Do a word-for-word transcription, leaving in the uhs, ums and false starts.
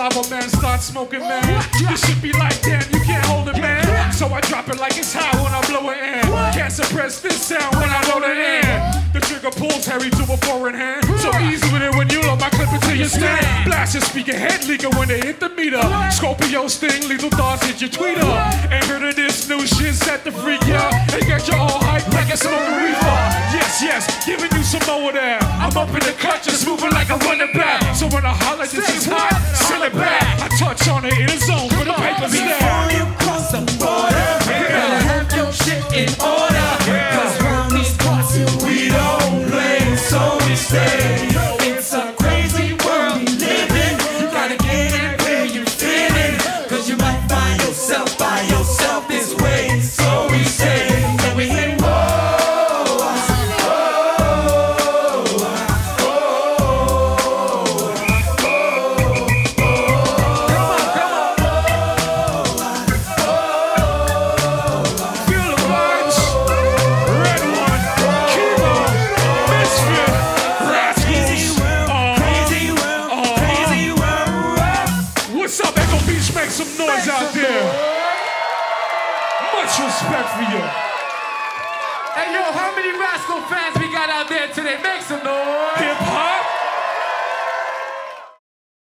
saliva, man, start smoking, man. This shit be like, damn, you can't hold it, man. So I drop it like it's hot when I blow it in. Can't suppress this sound when I load it in. The trigger pulls Harry to a foreign hand. So easy with it when you load my clip until you stand. Blast your speaker head leaker when they hit the meter. Scorpio sting, lethal thoughts hit your tweeter. Ain't heard of this new shit, set the freak out. And get you all hyped like a smoking reefer. Yes, yes, giving you some more of that. I'm up in the cut, just moving like a running back. So when I holler, this is hot, send it back. I touch on it in the zone for the paper stack. Before you cross the border, you better have your shit in order. Cause round these parts, we don't play, so we stay. It's a crazy world we live in. You gotta get it where you fit in. Cause you might find yourself by yourself this way, so we stay. And we hit some noise out there. Much respect for you. Hey, yo, how many Rascalz fans we got out there today? Make some